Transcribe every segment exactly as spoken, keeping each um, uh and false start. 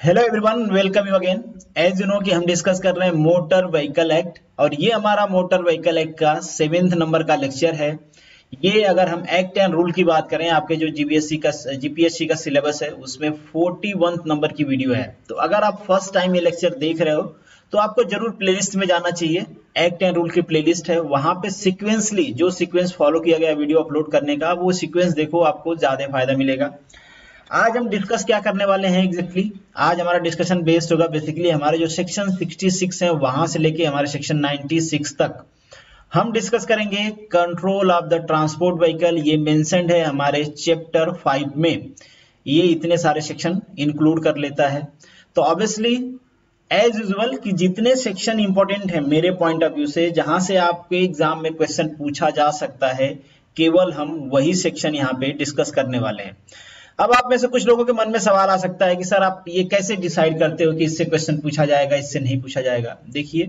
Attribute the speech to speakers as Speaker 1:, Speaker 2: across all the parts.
Speaker 1: Hello everyone, welcome you again. As you know कि हम discuss कर रहे हैं मोटर व्हीकल एक्ट और ये हमारा मोटर व्हीकल एक्ट का सेवेंथ नंबर का लेक्चर है। ये अगर हम एक्ट एंड रूल की बात करें, आपके जो जीपीएससी का जीपीएससी का सिलेबस है उसमें इकतालीसवें नंबर की वीडियो है। तो अगर आप फर्स्ट टाइम ये लेक्चर देख रहे हो तो आपको जरूर प्लेलिस्ट में जाना चाहिए। एक्ट एंड रूल की प्लेलिस्ट है, वहां पे सीक्वेंसली जो सीक्वेंस फॉलो किया गया वीडियो अपलोड करने का, वो सीक्वेंस देखो, आपको ज्यादा फायदा मिलेगा। आज हम डिस्कस क्या करने वाले हैं एग्जैक्टली exactly? आज हमारा डिस्कशन बेस्ड होगा बेसिकली हमारे जो सेक्शन छियासठ है वहां से लेके हमारे सेक्शन छियानवे तक हम डिस्कस करेंगे। Control of the transport vehicle ये मेंशन्ड है हमारे चैप्टर फाइव में। ये इतने सारे सेक्शन इंक्लूड कर लेता है। तो ऑब्वियसली एज यूजुअल कि जितने सेक्शन इंपॉर्टेंट है मेरे पॉइंट ऑफ व्यू से, जहां से आपके एग्जाम में क्वेश्चन पूछा जा सकता है, केवल हम वही सेक्शन यहाँ पे डिस्कस करने वाले हैं। अब आप में से कुछ लोगों के मन में सवाल आ सकता है कि सर आप ये कैसे डिसाइड करते हो कि इससे क्वेश्चन पूछा जाएगा, इससे नहीं पूछा जाएगा। देखिए,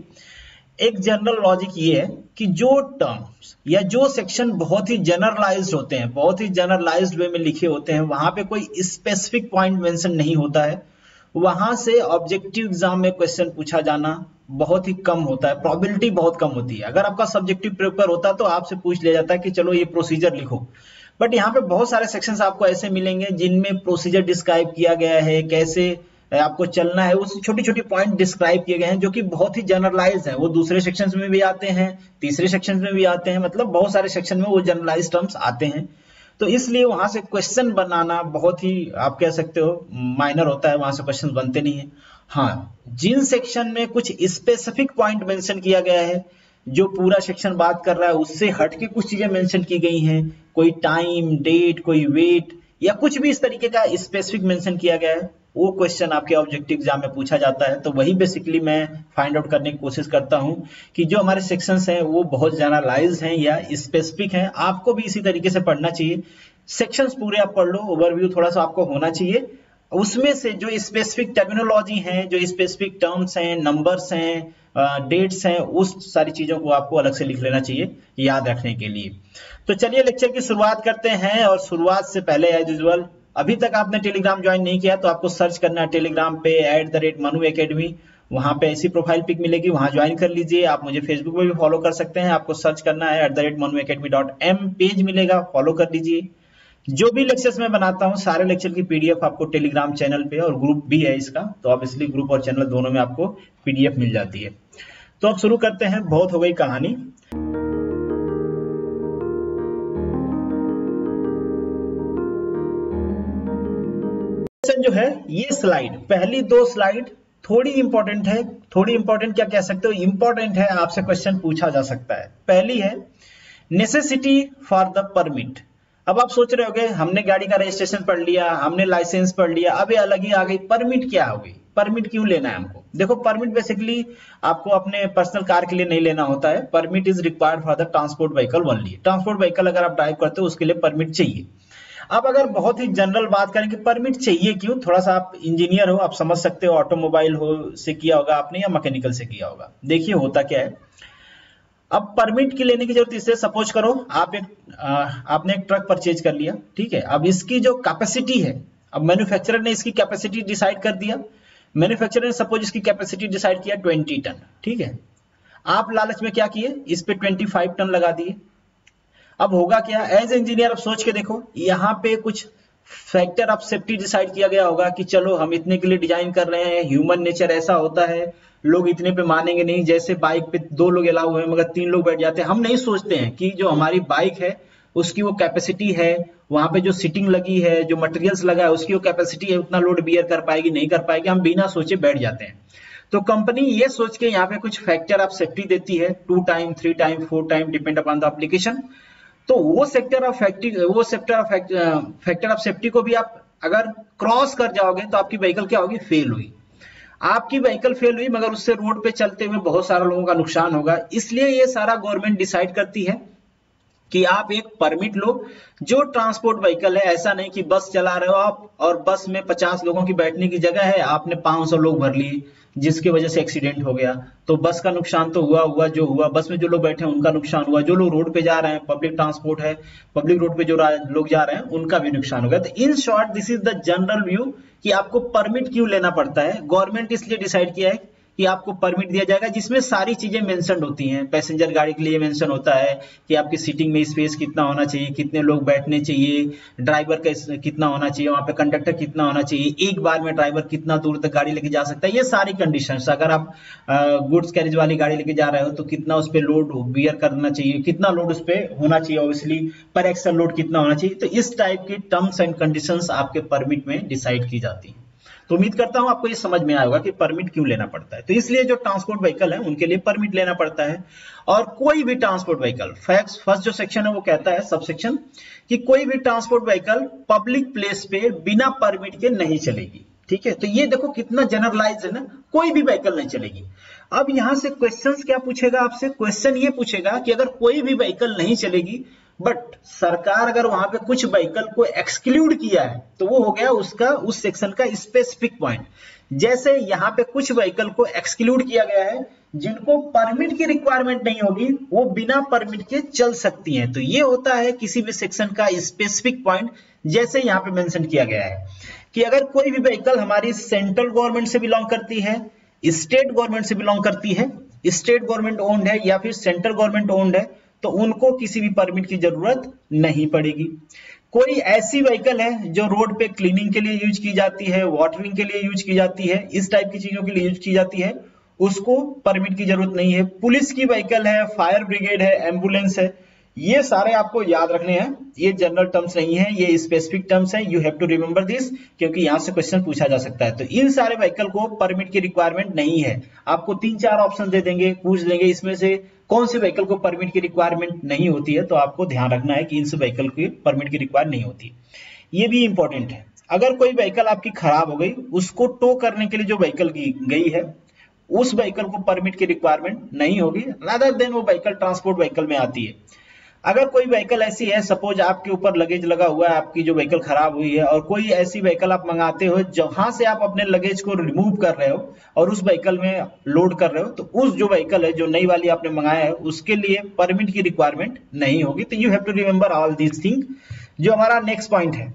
Speaker 1: एक जनरल लॉजिक ये है कि जो टर्म्स या जो सेक्शन बहुत ही जनरलाइज्ड होते हैं, बहुत ही जनरलाइज्ड वे में लिखे होते हैं, वहां पे कोई स्पेसिफिक पॉइंट मेंशन नहीं होता है, वहां से ऑब्जेक्टिव एग्जाम में क्वेश्चन पूछा जाना बहुत ही कम होता है, प्रोबेबिलिटी बहुत कम होती है। अगर आपका सब्जेक्टिव पेपर होता तो आपसे पूछ लिया जाता है कि चलो ये प्रोसीजर लिखो, बट यहाँ पे बहुत सारे सेक्शंस आपको ऐसे मिलेंगे जिनमें प्रोसीजर डिस्क्राइब किया गया है, कैसे आपको चलना है, उस छोटी छोटी पॉइंट डिस्क्राइब किए गए हैं जो कि बहुत ही जनरलाइज है। वो दूसरे सेक्शंस में भी आते हैं, तीसरे सेक्शन में भी आते हैं, मतलब बहुत सारे सेक्शन में वो जनरलाइज टर्म्स आते हैं। तो इसलिए वहां से क्वेश्चन बनाना बहुत ही, आप कह सकते हो, माइनर होता है, वहां से क्वेश्चन बनते नहीं है। हाँ, जिन सेक्शन में कुछ स्पेसिफिक पॉइंट मेंशन किया गया है, जो पूरा सेक्शन बात कर रहा है उससे हट के कुछ चीजें मेंशन की गई हैं, कोई टाइम, डेट, कोई वेट या कुछ भी इस तरीके का स्पेसिफिक मेंशन किया गया है, वो क्वेश्चन आपके ऑब्जेक्टिव एग्जाम में पूछा जाता है। तो वही बेसिकली मैं फाइंड आउट करने की कोशिश करता हूं कि जो हमारे सेक्शंस हैं वो बहुत जनरलाइज हैं या स्पेसिफिक हैं। आपको भी इसी तरीके से पढ़ना चाहिए। सेक्शंस पूरे आप पढ़ लो, ओवरव्यू थोड़ा सा आपको होना चाहिए। उसमें से जो स्पेसिफिक टर्मिनोलॉजी है, जो स्पेसिफिक टर्म्स हैं, नंबर्स हैं, डेट्स हैं, उस सारी चीजों को आपको अलग से लिख लेना चाहिए याद रखने के लिए। तो चलिए लेक्चर की शुरुआत करते हैं। और शुरुआत से पहले एज यूजुअल, अभी तक आपने टेलीग्राम ज्वाइन नहीं किया तो आपको सर्च करना है टेलीग्राम पे at the rate Manu academy. वहां पे ऐसी प्रोफाइल पिक मिलेगी, वहां ज्वाइन कर लीजिए। आप मुझे फेसबुक पे भी फॉलो कर सकते हैं, आपको सर्च करना है at the rate Manu academy dot M, page मिलेगा, फॉलो कर लीजिए। जो भी लेक्चर्स मैं बनाता हूँ सारे लेक्चर की पीडीएफ आपको टेलीग्राम चैनल पे, और ग्रुप भी है इसका, तो ऑब्वियसली ग्रुप और चैनल दोनों में आपको पीडीएफ मिल जाती है। तो अब शुरू करते हैं, बहुत हो गई कहानी। जो है ये स्लाइड, पहली दो स्लाइड थोड़ी इंपॉर्टेंट है, थोड़ी इंपॉर्टेंट क्या कह सकते हो, इंपॉर्टेंट है, आपसे क्वेश्चन पूछा जा सकता है। पहली है नेसेसिटी फॉर द परमिट। अब आप सोच रहे होगे हमने गाड़ी का रजिस्ट्रेशन पढ़ लिया, हमने लाइसेंस पढ़ लिया, अब ये अलग ही आ गई परमिट। क्या हो गई परमिट, क्यों लेना है हमको? देखो, परमिट बेसिकली आपको अपने पर्सनल कार के लिए नहीं लेना होता है। Permit is required for the transport vehicle only. Transport vehicle अगर आप ड्राइव करते हो उसके लिए परमिट चाहिए। अब अगर बहुत ही जनरल बात करें कि परमिट चाहिए क्यों, थोड़ा सा आप इंजीनियर हो, आप समझ सकते हो, ऑटोमोबाइल हो से किया होगा आपने या मैकेनिकल से किया होगा। देखिए होता क्या है, अब परमिट की लेने की जरूरत इससे, सपोज करो आप एक आ, आपने एक ट्रक परचेज कर लिया, ठीक है। अब इसकी जो कैपेसिटी है, अब मैन्युफैक्चरर ने इसकी कैपेसिटी डिसाइड कर दिया। मैन्युफैक्चरर ने सपोज इसकी कैपेसिटी डिसाइड किया ट्वेंटी टन, ठीक है। आप लालच में क्या किए, इस पे पच्चीस टन लगा दिए। अब होगा क्या, एज इंजीनियर अब सोच के देखो, यहाँ पे कुछ फैक्टर ऑफ सेफ्टी डिसाइड किया गया होगा कि चलो हम इतने के लिए डिजाइन कर रहे हैं। ह्यूमन नेचर ऐसा होता है, लोग इतने पे मानेंगे नहीं। जैसे बाइक पे दो लोग अलाउ है मगर तीन लोग बैठ जाते हैं, हम नहीं सोचते हैं कि जो हमारी बाइक है उसकी वो कैपेसिटी है, वहां पे जो सीटिंग लगी है, जो मटेरियल्स लगा है उसकी वो कैपेसिटी है, उतना लोड बियर कर पाएगी नहीं कर पाएगी, हम बिना सोचे बैठ जाते हैं। तो कंपनी ये सोच के यहाँ पे कुछ फैक्टर ऑफ सेफ्टी देती है, two time, three time, four time, depend upon the application. तो वो सेक्टर ऑफ फैक्टी वो sector of factor of safety को भी आप अगर क्रॉस कर जाओगे तो आपकी व्हीकल क्या होगी, फेल हुई। आपकी व्हीकल फेल हुई मगर उससे रोड पे चलते हुए बहुत सारे लोगों का नुकसान होगा। इसलिए ये सारा गवर्नमेंट डिसाइड करती है कि आप एक परमिट लो जो ट्रांसपोर्ट व्हीकल है। ऐसा नहीं कि बस चला रहे हो आप और बस में पचास लोगों की बैठने की जगह है, आपने पाँच सौ लोग भर लिए जिसकी वजह से एक्सीडेंट हो गया, तो बस का नुकसान तो हुआ हुआ जो हुआ, बस में जो लोग बैठे हैं उनका नुकसान हुआ, जो लोग रोड पे जा रहे हैं, पब्लिक ट्रांसपोर्ट है, पब्लिक रोड पे जो लोग जा रहे हैं उनका भी नुकसान हो गया। तो in short this is the general view कि आपको परमिट क्यों लेना पड़ता है। गवर्नमेंट इसलिए डिसाइड किया है कि आपको परमिट दिया जाएगा जिसमें सारी चीजें मेंशन होती हैं। पैसेंजर गाड़ी के लिए मेंशन होता है कि आपकी सीटिंग में स्पेस कितना होना चाहिए, कितने लोग बैठने चाहिए, ड्राइवर का कितना होना चाहिए, वहां पे कंडक्टर कितना होना चाहिए, एक बार में ड्राइवर कितना दूर तक गाड़ी लेके जा सकता है, ये सारी कंडीशंस। अगर आप गुड्स कैरेज वाली गाड़ी लेके जा रहे हो तो कितना उस पर लोड बियर करना चाहिए, कितना लोड उस पर होना चाहिए, ऑब्वियसली पर एक्सल लोड कितना होना चाहिए। तो इस टाइप की टर्म्स एंड कंडीशंस आपके परमिट में डिसाइड की जाती है। तो उम्मीद करता हूं आपको ये समझ में आया होगा कि परमिट क्यों लेना पड़ता है। तो इसलिए जो ट्रांसपोर्ट व्हीकल है उनके लिए परमिट लेना पड़ता है। और कोई भी ट्रांसपोर्ट व्हीकल, फैक्ट फर्स्ट जो सेक्शन है वो कहता है सब सेक्शन कि कोई भी ट्रांसपोर्ट व्हीकल पब्लिक प्लेस पे बिना परमिट के नहीं चलेगी। ठीक है, तो ये देखो कितना जनरलाइज है ना, कोई भी व्हीकल नहीं चलेगी। अब यहां से क्वेश्चंस क्या पूछेगा आपसे, क्वेश्चन ये पूछेगा कि अगर कोई भी व्हीकल नहीं चलेगी बट सरकार अगर वहां पे कुछ व्हीकल को एक्सक्लूड किया है तो वो हो गया उसका उस सेक्शन का स्पेसिफिक पॉइंट। जैसे यहाँ पे कुछ व्हीकल को एक्सक्लूड किया गया है जिनको परमिट की रिक्वायरमेंट नहीं होगी, वो बिना परमिट के चल सकती हैं। तो ये होता है किसी भी सेक्शन का स्पेसिफिक पॉइंट। जैसे यहाँ पे मेंशन किया गया है कि अगर कोई भी व्हीकल हमारी सेंट्रल गवर्नमेंट से बिलोंग करती है, स्टेट गवर्नमेंट से बिलोंग करती है, स्टेट गवर्नमेंट ओन्ड है या फिर सेंट्रल गवर्नमेंट ओन्ड है, तो उनको किसी भी परमिट की जरूरत नहीं पड़ेगी। कोई ऐसी व्हीकल है जो रोड पे क्लीनिंग के लिए यूज की जाती है, वाटरिंग के लिए यूज की जाती है, इस टाइप की चीजों के लिए यूज की जाती है, उसको परमिट की जरूरत नहीं है। पुलिस की व्हीकल है, फायर ब्रिगेड है, एम्बुलेंस है, ये सारे आपको याद रखने हैं। ये जनरल टर्म्स नहीं है, ये स्पेसिफिक टर्म्स है। You have to remember this क्योंकि यहां से क्वेश्चन पूछा जा सकता है। तो इन सारे व्हीकल को परमिट की रिक्वायरमेंट नहीं है। आपको तीन चार ऑप्शन दे देंगे, पूछ देंगे इसमें से कौन से व्हीकल को परमिट की रिक्वायरमेंट नहीं होती है, तो आपको ध्यान रखना है कि इन व्हीकल की परमिट की रिक्वायर नहीं होती। ये भी इंपॉर्टेंट है। अगर कोई व्हीकल आपकी खराब हो गई, उसको टो करने के लिए जो व्हीकल की गई है उस व्हीकल को परमिट की रिक्वायरमेंट नहीं होगी, रादर देन वो व्हीकल ट्रांसपोर्ट व्हीकल में आती है। अगर कोई व्हीकल ऐसी है, सपोज आपके ऊपर लगेज लगा हुआ है, आपकी जो व्हीकल खराब हुई है और कोई ऐसी व्हीकल आप मंगाते हो जहां से आप अपने लगेज को रिमूव कर रहे हो और उस व्हीकल में लोड कर रहे हो, तो उस जो व्हीकल है जो नई वाली आपने मंगाया है उसके लिए परमिट की रिक्वायरमेंट नहीं होगी। तो you have to remember all these thing. जो हमारा नेक्स्ट पॉइंट है,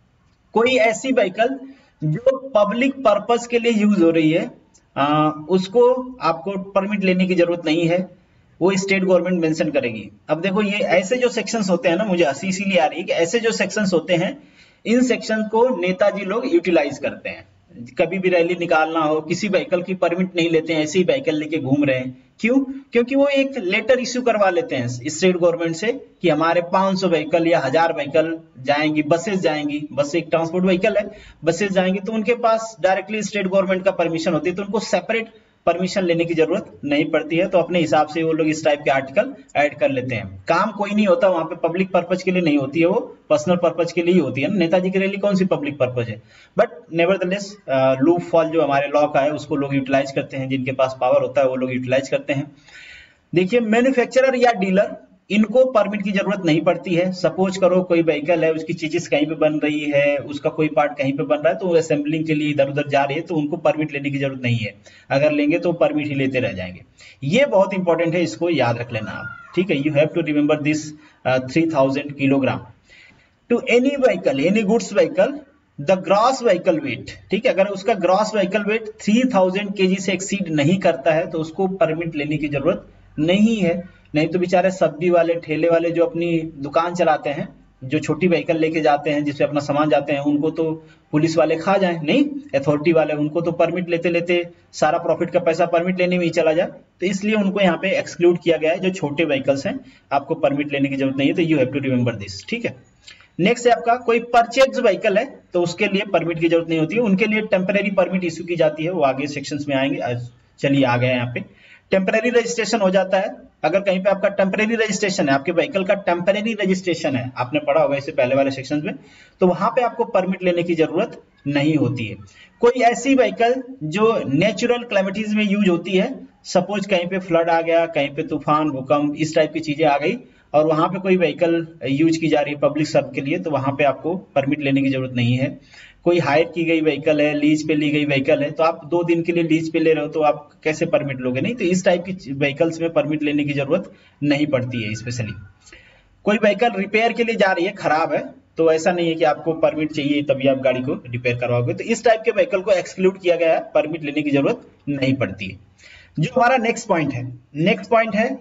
Speaker 1: कोई ऐसी व्हीकल जो पब्लिक पर्पज के लिए यूज हो रही है, आ, उसको आपको परमिट लेने की जरूरत नहीं है, वो स्टेट गवर्नमेंट मेंशन करेगी। अब देखो ये ऐसे जो सेक्शंस होते हैं ना, मुझे हंसी इसीलिए आ रही है कि ऐसे जो सेक्शंस होते हैं, इन सेक्शन को नेताजी लोग यूटिलाइज करते हैं। कभी भी रैली निकालना हो, किसी व्हीकल की परमिट नहीं लेते हैं, ऐसे ही व्हीकल लेके घूम रहे हैं। क्यों? क्योंकि वो एक लेटर इश्यू करवा लेते हैं स्टेट गवर्नमेंट से कि हमारे पाँच सौ व्हीकल या हजार व्हीकल जाएंगी, बसेस जाएंगी, बस एक ट्रांसपोर्ट व्हीकल है, बसेस जाएंगी, तो उनके पास डायरेक्टली स्टेट गवर्नमेंट का परमिशन होती है, तो उनको सेपरेट परमिशन लेने की जरूरत नहीं पड़ती है। तो अपने हिसाब से वो लोग इस टाइप के आर्टिकल ऐड कर लेते हैं। काम कोई नहीं होता वहां पे, पब्लिक पर्पज के लिए नहीं होती है, वो पर्सनल पर्पज के लिए ही होती है ना। नेताजी की रैली कौन सी पब्लिक पर्पज है? बट नेवरदलेस लूप फॉल जो हमारे लॉ का है उसको लोग यूटिलाइज करते हैं, जिनके पास पावर होता है वो लोग यूटिलाइज करते हैं। देखिए, मैन्युफैक्चरर या डीलर, इनको परमिट की जरूरत नहीं पड़ती है। सपोज करो कोई व्हीकल है, उसकी चीजें कहीं पे बन रही है, उसका कोई पार्ट कहीं पे बन रहा है, तो वो असेंबलिंग के लिए इधर उधर जा रही है, तो उनको परमिट लेने की जरूरत नहीं है। अगर लेंगे तो परमिट ही लेते रह जाएंगे। ये बहुत इंपॉर्टेंट है, इसको याद रख लेना आप। ठीक है, you have to remember this three thousand kilogram to any vehicle, any goods vehicle, the gross vehicle weight. ठीक है, अगर उसका gross vehicle weight three thousand KG से एक्सीड नहीं करता है तो उसको परमिट लेने की जरूरत नहीं है। नहीं तो बेचारे सब्जी वाले, ठेले वाले जो अपनी दुकान चलाते हैं, जो छोटी व्हीकल लेके जाते हैं जिससे अपना सामान जाते हैं, उनको तो पुलिस वाले खा जाए नहीं, अथॉरिटी वाले, उनको तो परमिट लेते लेते सारा प्रॉफिट का पैसा परमिट लेने में ही चला जाए। तो इसलिए उनको यहाँ पे एक्सक्लूड किया गया है। जो छोटे व्हीकल्स हैं आपको परमिट लेने की जरूरत नहीं है। तो you have to remember this. ठीक है, नेक्स्ट है आपका कोई परचेज व्हीकल है तो उसके लिए परमिट की जरूरत नहीं होती है, उनके लिए टेम्परेरी परमिट इश्यू की जाती है। वो आगे सेक्शंस में आएंगे। चलिए आ गए यहाँ पे। टेम्परेरी रजिस्ट्रेशन हो जाता है अगर कहीं पे आपका टेम्परेरी रजिस्ट्रेशन है, आपके व्हीकल का टेम्परेरी रजिस्ट्रेशन है, आपने पढ़ा होगा इससे पहले वाले सेक्शन में, तो वहां पे आपको परमिट लेने की जरूरत नहीं होती है। कोई ऐसी व्हीकल जो नेचुरल क्लैमिटीज में यूज होती है, सपोज कहीं पे फ्लड आ गया, कहीं पे तूफान, भूकंप, इस टाइप की चीजें आ गई और वहां पे कोई व्हीकल यूज की जा रही है पब्लिक सर्व के लिए, तो वहां पे आपको परमिट लेने की जरूरत नहीं है। कोई हायर की गई व्हीकल है, लीज पे ली गई व्हीकल है, तो आप दो दिन के लिए लीज पे ले रहे हो तो आप कैसे परमिट लोगे? नहीं, तो इस टाइप की व्हीकल्स में परमिट लेने की जरूरत नहीं पड़ती है। स्पेशली कोई व्हीकल रिपेयर के लिए जा रही है, खराब है, तो ऐसा नहीं है कि आपको परमिट चाहिए तभी आप गाड़ी को रिपेयर करवाओगे, तो इस टाइप के व्हीकल को एक्सक्लूड किया गया है, परमिट लेने की जरूरत नहीं पड़ती है। जो हमारा नेक्स्ट पॉइंट है, नेक्स्ट पॉइंट है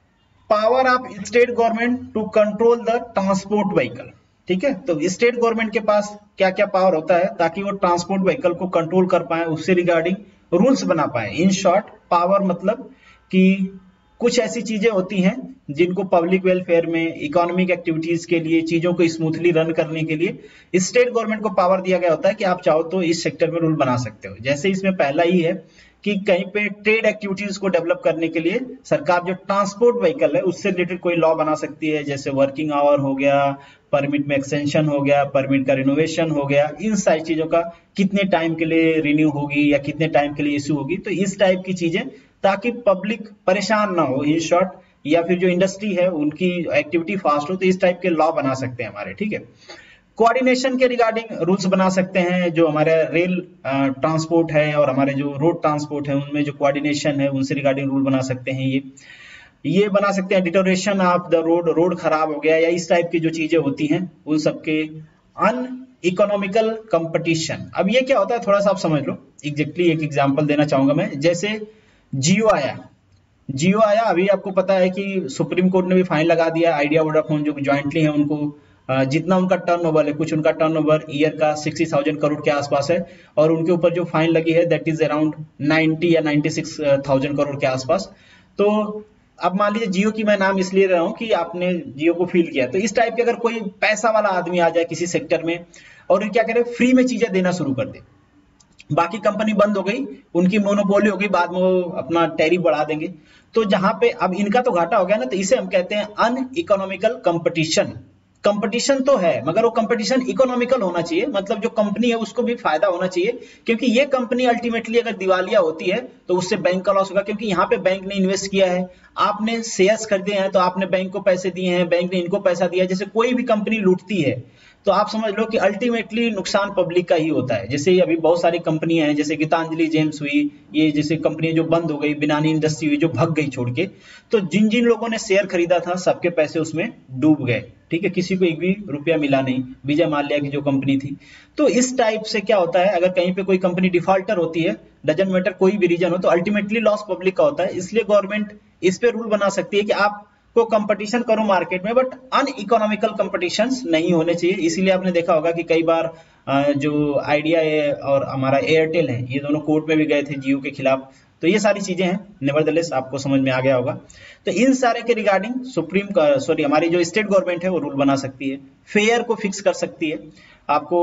Speaker 1: power of state government to control the transport vehicle. ठीक है, तो स्टेट गवर्नमेंट के पास क्या क्या पावर होता है ताकि वो ट्रांसपोर्ट व्हीकल को कंट्रोल कर पाए, उससे रिगार्डिंग रूल्स बना पाए। इन शॉर्ट पावर मतलब कि कुछ ऐसी चीजें होती हैं जिनको पब्लिक वेलफेयर में, इकोनॉमिक एक्टिविटीज के लिए, चीजों को स्मूथली रन करने के लिए स्टेट गवर्नमेंट को पावर दिया गया होता है कि आप चाहो तो इस सेक्टर में रूल बना सकते हो। जैसे इसमें पहला ही है कि कहीं पे ट्रेड एक्टिविटीज को डेवलप करने के लिए सरकार जो ट्रांसपोर्ट व्हीकल है उससे रिलेटेड कोई लॉ बना सकती है, जैसे वर्किंग आवर हो गया, परमिट में एक्सटेंशन हो गया, परमिट का रिनोवेशन हो गया, इन सारी चीजों का कितने टाइम के लिए रिन्यू होगी या कितने टाइम के लिए इश्यू होगी, तो इस टाइप की चीजें ताकि पब्लिक परेशान ना हो, इन शॉर्ट, या फिर जो इंडस्ट्री है उनकी एक्टिविटी फास्ट हो, तो इस टाइप के लॉ बना सकते हैं हमारे। ठीक है, कोऑर्डिनेशन के रिगार्डिंग रूल्स बना सकते हैं, जो हमारे रेल ट्रांसपोर्ट है और हमारे जो रोड ट्रांसपोर्ट है उनमें जो कोऑर्डिनेशन है उनसे रिगार्डिंग रूल बना सकते हैं। ये ये बना सकते हैं deterioration of the road, road खराब हो गया या इस टाइप की जो चीजें होती हैं उन सबके। अन इकोनॉमिकल कंपटीशन, अब ये क्या होता है थोड़ा सा आप समझ लो। एग्जैक्टली एक एग्जांपल देना चाहूंगा मैं, जैसे जियो आया, जियो आया अभी आपको पता है कि सुप्रीम कोर्ट ने भी फाइन लगा दिया आइडिया वोडाफोन जो ज्वाइंटली है उनको, जितना उनका टर्नओवर है, कुछ उनका टर्नओवर ईयर का सिक्सटी थाउजेंड करोड़ के आसपास है और उनके ऊपर जो फाइन लगी है दैट इज अराउंड नाइंटी या नाइंटी सिक्स थाउजेंड करोड़ के आसपास। तो अब मान लीजिए जियो की मैं नाम इसलिए रहा हूं कि आपने जियो को फील किया, तो इस टाइप के अगर कोई पैसा वाला आदमी आ जाए किसी सेक्टर में और क्या करे, फ्री में चीजें देना शुरू कर दे, बाकी कंपनी बंद हो गई, उनकी मोनोपोली हो गई, बाद में वो अपना टैरिफ बढ़ा देंगे, तो जहां पे अब इनका तो घाटा हो गया ना, तो इसे हम कहते हैं अन इकोनॉमिकल कंपटीशन। कंपटीशन तो है मगर वो कंपटीशन इकोनॉमिकल होना चाहिए, मतलब जो कंपनी है उसको भी फायदा होना चाहिए, क्योंकि ये कंपनी अल्टीमेटली अगर दिवालिया होती है तो उससे बैंक का लॉस होगा, क्योंकि यहाँ पे बैंक ने इन्वेस्ट किया है, आपने शेयर्स खरीदे हैं तो आपने बैंक को पैसे दिए हैं, बैंक ने इनको पैसा दिया है। जैसे कोई भी कंपनी लूटती है तो आप समझ लो कि अल्टीमेटली नुकसान पब्लिक का ही होता है। जैसे अभी बहुत सारी कंपनियां हैं, जैसे गीतांजलि जेम्स हुई, ये जैसे कंपनियां जो बंद हो गई, बिनानी इंडस्ट्री हुई जो भग गई छोड़ के, तो जिन जिन लोगों ने शेयर खरीदा था सबके पैसे उसमें डूब गए। ठीक है, किसी को एक भी रुपया मिला नहीं, विजय माल्या की जो कंपनी थी। तो इस टाइप से क्या होता है, अगर कहीं पे कोई कंपनी डिफॉल्टर होती है, डजंट मैटर कोई भी रीजन हो, तो अल्टीमेटली लॉस पब्लिक का होता है। इसलिए गवर्नमेंट इस पे रूल बना सकती है कि आप को कंपटीशन करो मार्केट में, बट अन इकोनॉमिकल कंपटीशंस नहीं होने चाहिए। इसीलिए आपने देखा होगा कि कई बार जो आइडिया है और हमारा एयरटेल है, ये दोनों कोर्ट में भी गए थे जियो के खिलाफ। तो ये सारी चीजें हैं, नेवरदलेस आपको समझ में आ गया होगा। तो इन सारे के रिगार्डिंग सुप्रीम सॉरी हमारी जो स्टेट गवर्नमेंट है वो रूल बना सकती है, फेयर को फिक्स कर सकती है। आपको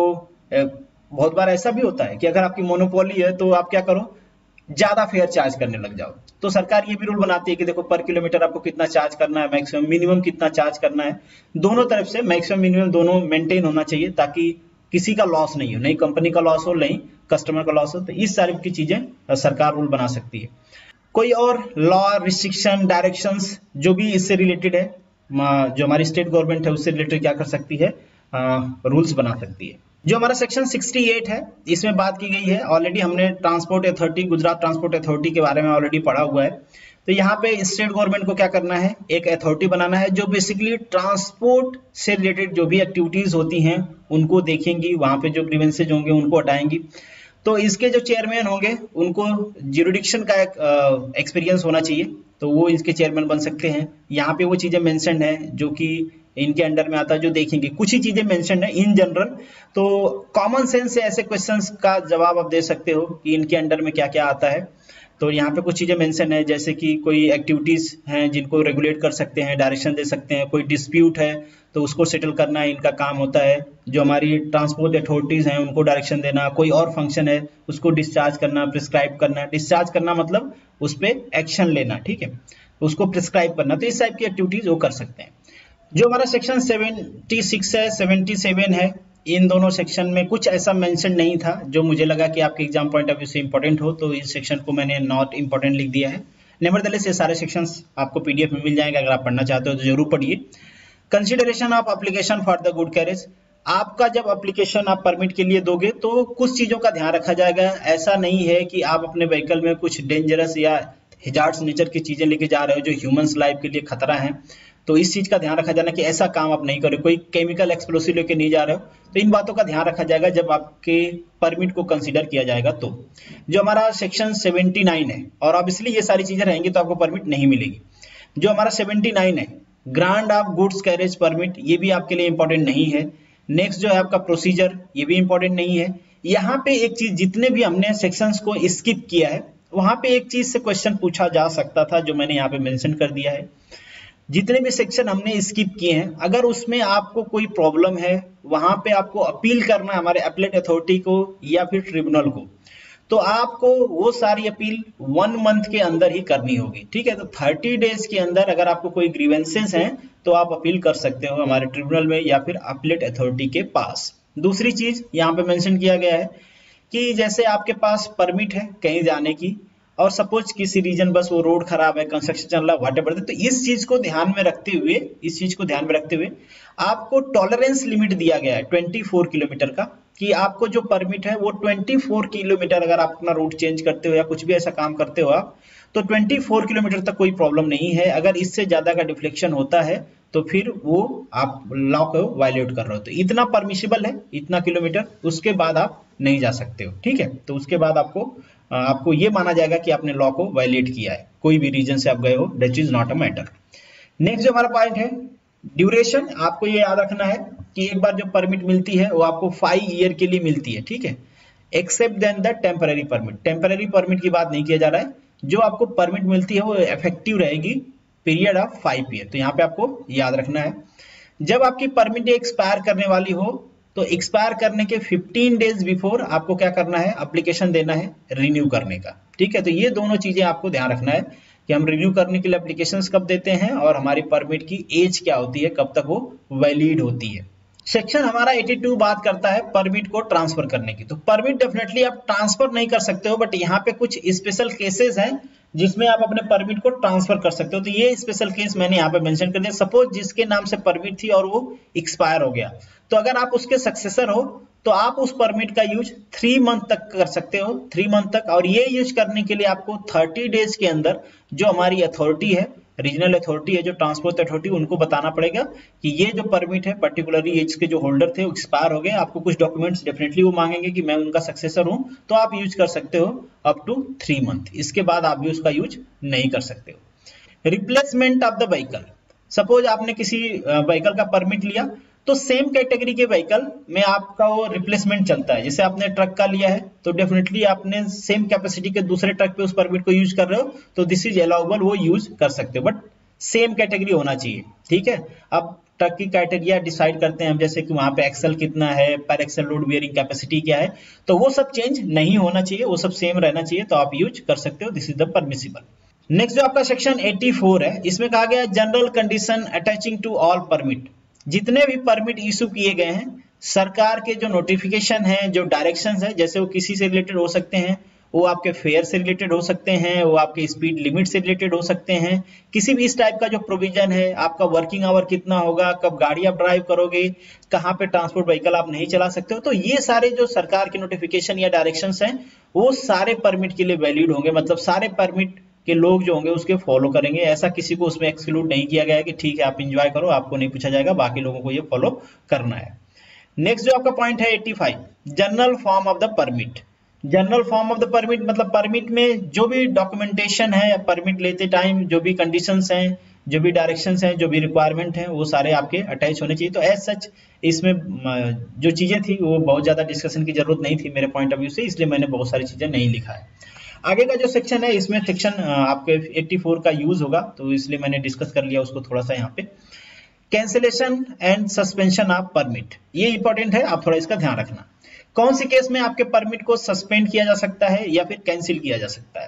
Speaker 1: बहुत बार ऐसा भी होता है कि अगर आपकी मोनोपोली है तो आप क्या करो, ज्यादा फेयर चार्ज करने लग जाओ, तो सरकार ये भी रूल बनाती है कि देखो पर किलोमीटर आपको कितना चार्ज करना है, मैक्सिमम मिनिमम कितना चार्ज करना है। दोनों तरफ से मैक्सिमम मिनिमम दोनों मेंटेन होना चाहिए ताकि किसी का लॉस नहीं हो, नहीं कंपनी का लॉस हो, नहीं कस्टमर का लॉस हो। तो इस सारी की चीजें सरकार रूल बना सकती है। कोई और लॉ, रिस्ट्रिक्शन, डायरेक्शंस जो भी इससे रिलेटेड है, जो हमारी स्टेट गवर्नमेंट है उससे रिलेटेड क्या कर सकती है, रूल्स बना सकती है। जो हमारा सेक्शन अड़सठ है इसमें बात की गई है, ऑलरेडी हमने transport authority, Gujarat transport authority के बारे में ऑलरेडी पढ़ा हुआ है। तो यहाँ पे स्टेट गवर्नमेंट को क्या करना है, एक अथॉरिटी बनाना है जो बेसिकली ट्रांसपोर्ट से रिलेटेड जो भी एक्टिविटीज होती हैं उनको देखेंगी, वहां पे जो ग्रीवेंसेज होंगे उनको हटाएंगी। तो इसके जो चेयरमैन होंगे उनको ज्यूरिडिक्शन का एक एक्सपीरियंस होना चाहिए, तो वो इसके चेयरमैन बन सकते हैं। यहाँ पे वो चीजें मेंशन है जो कि इनके अंडर में आता है, जो देखेंगे। कुछ ही चीजें मेंशन है इन जनरल, तो कॉमन सेंस से ऐसे क्वेश्चंस का जवाब आप दे सकते हो कि इनके अंडर में क्या क्या आता है। तो यहाँ पे कुछ चीजें मेंशन है, जैसे कि कोई एक्टिविटीज हैं जिनको रेगुलेट कर सकते हैं, डायरेक्शन दे सकते हैं, कोई डिस्प्यूट है तो उसको सेटल करना इनका काम होता है। जो हमारी ट्रांसपोर्ट अथॉरिटीज हैं उनको डायरेक्शन देना, कोई और फंक्शन है उसको डिस्चार्ज करना, प्रिस्क्राइब करना। डिस्चार्ज करना मतलब उस पर एक्शन लेना, ठीक है, उसको प्रिस्क्राइब करना। तो इस टाइप की एक्टिविटीज वो कर सकते हैं। जो हमारा सेक्शन छिहत्तर है, सतहत्तर है, इन दोनों सेक्शन में कुछ ऐसा मेंशन नहीं था जो मुझे लगा कि आपके एग्जाम पॉइंट ऑफ व्यू से इंपॉर्टेंट हो, तो इस सेक्शन को मैंने नॉट इंपॉर्टेंट लिख दिया है। नेवरदलेस ये सारे सेक्शंस आपको पीडीएफ में मिल जाएंगे, अगर आप पढ़ना चाहते हो तो जरूर पढ़िए। Consideration of application for the good carriage, आपका जब एप्लीकेशन आप परमिट के लिए दोगे तो कुछ चीजों का ध्यान रखा जाएगा। ऐसा नहीं है कि आप अपने व्हीकल में कुछ डेंजरस या हिजार्ड्स नेचर की चीजें लेके जा रहे हो जो ह्यूमंस लाइफ के लिए खतरा है, तो इस चीज का ध्यान रखा जाना कि ऐसा काम आप नहीं करो। कोई केमिकल एक्सप्लोसिव लेके नहीं जा रहे हो, तो इन बातों का ध्यान रखा जाएगा जब आपके परमिट को कंसीडर किया जाएगा। तो जो हमारा सेक्शन सेवेंटी नाइन है, और ऑब्वियसली ये सारी चीजें रहेंगी तो आपको परमिट नहीं मिलेगी। जो हमारा सेवेंटी नाइन है grant of goods carriage permit, ये भी आपके लिए इंपॉर्टेंट नहीं है। नेक्स्ट जो है आपका प्रोसीजर, ये भी इंपॉर्टेंट नहीं है। यहाँ पे एक चीज, जितने भी हमने सेक्शंस को स्किप किया है वहां पे एक चीज से क्वेश्चन पूछा जा सकता था, जो मैंने यहाँ पे मेंशन कर दिया है। जितने भी सेक्शन हमने स्किप किए हैं, अगर उसमें आपको कोई प्रॉब्लम है, वहां पे आपको अपील करना है हमारे अपीलेट अथॉरिटी को या फिर ट्रिब्यूनल को, तो आपको वो सारी अपील वन मंथ के अंदर ही करनी होगी, ठीक है। तो थर्टी डेज के अंदर अगर आपको कोई ग्रीवेंसेस हैं तो आप अपील कर सकते हो हमारे ट्रिब्यूनल में या फिर अपीलेट अथॉरिटी के पास। दूसरी चीज यहाँ पे मेंशन किया गया है कि जैसे आपके पास परमिट है कहीं जाने की, और सपोज किसी रीजन बस वो रोड खराब है, कंस्ट्रक्शन चल रहा है, व्हाटएवर, तो इस चीज को ध्यान में रखते हुए इस चीज को ध्यान में रखते हुए आपको टॉलरेंस लिमिट दिया गया है चौबीस किलोमीटर का, कि आपको जो परमिट है वो चौबीस किलोमीटर, अगर आप अपना रूट चेंज करते हो या कुछ भी ऐसा काम करते हो आप, तो चौबीस किलोमीटर तक कोई प्रॉब्लम नहीं है। अगर इससे ज्यादा का डिफ्लेक्शन होता है तो फिर वो आप लॉ को वायलेट कर रहे हो। तो इतना परमिशिबल है, इतना किलोमीटर, उसके बाद आप नहीं जा सकते हो, ठीक है। तो उसके बाद आपको आपको ये माना जाएगा कि आपने लॉ को वायलेट किया है, कोई भी रीजन से आप गए हो, that is not a matter. Next जो हमारा पॉइंट है ड्यूरेशन, आपको ये याद रखना है कि एक बार जो परमिट मिलती है वो आपको फाइव ईयर के लिए मिलती है, ठीक है, except then the temporary permit. Temporary permit की बात नहीं किया जा रहा है, जो आपको परमिट मिलती है वो इफेक्टिव रहेगी पीरियड ऑफ फाइव ईयर। तो यहाँ पे आपको याद रखना है, जब आपकी परमिट एक्सपायर करने वाली हो तो एक्सपायर करने के फिफ्टीन डेज बिफोर आपको क्या करना है, एप्लीकेशन देना है रिन्यू करने का, ठीक है। तो ये दोनों चीजें आपको ध्यान रखना है कि हम रिन्यू करने के लिए एप्लीकेशंस कब देते हैं और हमारी परमिट की एज क्या होती है, कब तक वो वैलिड होती है। सेक्शन हमारा बयासी बात करता है परमिट को ट्रांसफर करने की। तो परमिट डेफिनेटली आप ट्रांसफर नहीं कर सकते हो, बट यहाँ पे कुछ स्पेशल केसेस हैं जिसमें आप अपने परमिट को ट्रांसफर कर सकते हो। तो ये स्पेशल केस मैंने यहाँ पे मेंशन कर दिया। सपोज जिसके नाम से परमिट थी और वो एक्सपायर हो गया, तो अगर आप उसके सक्सेसर हो तो आप उस परमिट का यूज थ्री मंथ तक कर सकते हो, थ्री मंथ तक। और ये यूज करने के लिए आपको थर्टी डेज के अंदर जो हमारी अथॉरिटी है, रीजनल अथॉरिटी है, जो ट्रांसपोर्ट अथॉरिटी, उनको बताना पड़ेगा कि ये जो परमिट है पर्टिकुलरली इसके जो होल्डर थे वो एक्सपायर हो गए। आपको कुछ डॉक्यूमेंट्स डेफिनेटली वो मांगेंगे कि मैं उनका सक्सेसर हूं, तो आप यूज कर सकते हो अप टू थ्री मंथ। इसके बाद आप भी उसका यूज नहीं कर सकते हो। Replacement of the vehicle, suppose आपने किसी व्हीकल का परमिट लिया तो सेम कैटेगरी के व्हीकल में आपका वो रिप्लेसमेंट चलता है। जैसे आपने ट्रक का लिया है तो डेफिनेटली आपने सेम कैपेसिटी के दूसरे ट्रक पे उस परमिट को यूज कर रहे हो तो दिस इज अलाउबल, वो यूज कर सकते हो, बट सेम कैटेगरी होना चाहिए, ठीक है। अब ट्रक की क्राइटेरिया डिसाइड करते हैं हम, जैसे कि वहां पे एक्सल कितना है, पर एक्सल लोड बियरिंग कैपेसिटी क्या है, तो वो सब चेंज नहीं होना चाहिए, वो सब सेम रहना चाहिए, तो आप यूज कर सकते हो, this is the permissible. Next जो आपका सेक्शन चौरासी है, इसमें कहा गया general condition attaching to all permit. जितने भी परमिट इशू किए गए हैं, सरकार के जो नोटिफिकेशन है, जो डायरेक्शंस है, जैसे वो किसी से रिलेटेड हो सकते हैं, वो आपके फेयर से रिलेटेड हो सकते हैं, वो आपके स्पीड लिमिट से रिलेटेड हो सकते हैं, किसी भी इस टाइप का जो प्रोविजन है, आपका वर्किंग आवर कितना होगा, कब गाड़ी आप ड्राइव करोगे, कहाँ पे ट्रांसपोर्ट व्हीकल आप नहीं चला सकते हो, तो ये सारे जो सरकार के नोटिफिकेशन या डायरेक्शंस हैं वो सारे परमिट के लिए वैलिड होंगे। मतलब सारे परमिट के लोग जो होंगे उसके फॉलो करेंगे। ऐसा किसी को उसमें एक्सक्लूड नहीं किया गया है कि ठीक है आप एंजॉय करो, आपको नहीं पूछा जाएगा, बाकी लोगों को ये फॉलो करना है। नेक्स्ट जो आपका पॉइंट है पचासी, general form of the permit. General form of the permit मतलब परमिट में जो भी डॉक्यूमेंटेशन है, परमिट लेते टाइम जो भी कंडीशंस हैं, जो भी डायरेक्शंस हैं, जो भी रिक्वायरमेंट हैं, वो सारे आपके अटैच होने चाहिए। तो एज सच इसमें जो चीजें थी वो बहुत ज्यादा डिस्कशन की जरूरत नहीं थी मेरे पॉइंट ऑफ व्यू से, इसलिए मैंने बहुत सारी चीजें नहीं लिखा है। आगे का जो सेक्शन है, इसमें सेक्शन आपके चौरासी का यूज होगा, तो इसलिए मैंने डिस्कस कर लिया उसको थोड़ा सा यहाँ पे। Cancellation and suspension of permit, ये इंपॉर्टेंट है, आप थोड़ा इसका ध्यान रखना। कौन सी केस में आपके परमिट को सस्पेंड किया जा सकता है या फिर कैंसिल किया जा सकता है।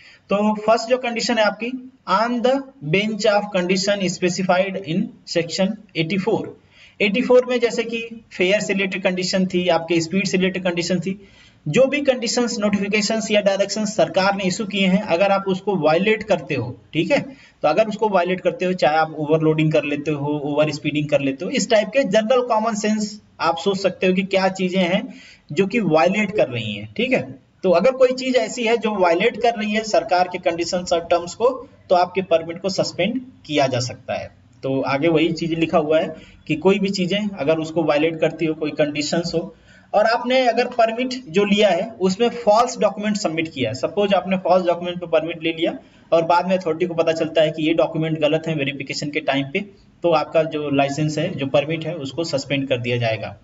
Speaker 1: तो फर्स्ट जो कंडीशन है आपकी, on the bench of condition specified in section चौरासी। चौरासी में जैसे कि फेयर से रिलेटेड कंडीशन थी, आपके स्पीड से रिलेटेड कंडीशन थी, जो भी कंडीशंस, नोटिफिकेशंस या डायरेक्शंस सरकार ने इशू किए हैं, अगर आप उसको वायलेट करते हो, ठीक है, तो अगर उसको वायलेट करते हो, चाहे आप ओवरलोडिंग कर लेते हो, ओवर स्पीडिंग कर लेते हो, इस टाइप के जनरल कॉमन सेंस आप सोच सकते हो कि क्या चीजें हैं जो कि वायलेट कर रही हैं, ठीक है। तो अगर कोई चीज ऐसी है जो वायलेट कर रही है सरकार के कंडीशंस और टर्म्स को, तो आपके परमिट को सस्पेंड किया जा सकता है। तो आगे वही चीज लिखा हुआ है कि कोई भी चीजें अगर उसको वायलेट करती हो, कोई कंडीशंस हो, और आपने अगर परमिट जो लिया है उसमें फॉल्स डॉक्यूमेंट सबमिट किया है, सपोज आपने फॉल्स डॉक्यूमेंट पे परमिट ले लिया और बाद में अथॉरिटी को पता चलता है कि ये डॉक्यूमेंट गलत है वेरिफिकेशन के टाइम पे, तो आपका जो लाइसेंस है, जो परमिट है, उसको सस्पेंड कर दिया जाएगा।